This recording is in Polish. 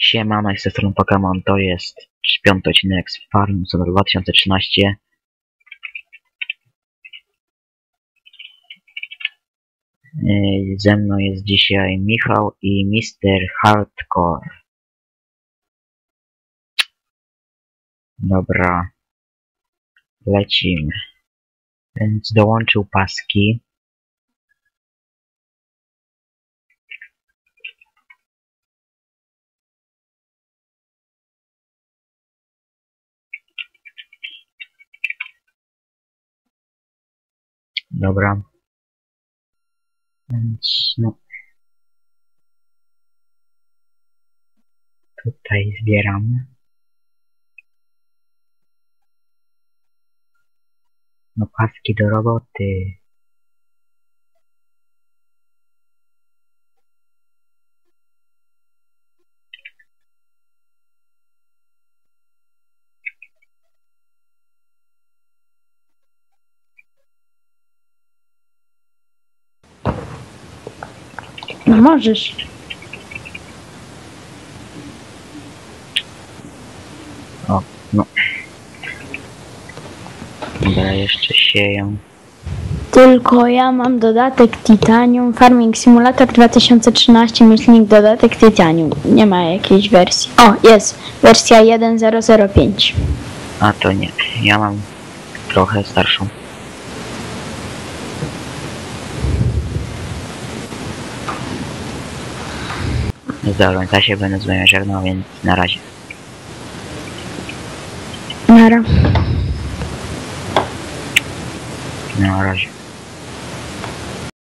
Siemano, jest ze strony Pokémon, to jest 5. odcinek z Farm za 2013. Ze mną jest dzisiaj Michał i Mr. Hardcore. Dobra, lecimy. Więc dołączył paski. Dobra. Więc no. Tutaj zbieramy. No paski do roboty. No możesz. O, no. Dobra, jeszcze sieją. Tylko ja mam dodatek Titanium, Farming Simulator 2013, myślnik dodatek Titanium. Nie ma jakiejś wersji. O, jest. Wersja 1.005. A to nie, ja mam trochę starszą. Dobra, ja się będę z wami żegnał, więc na razie. Nara. Na razie.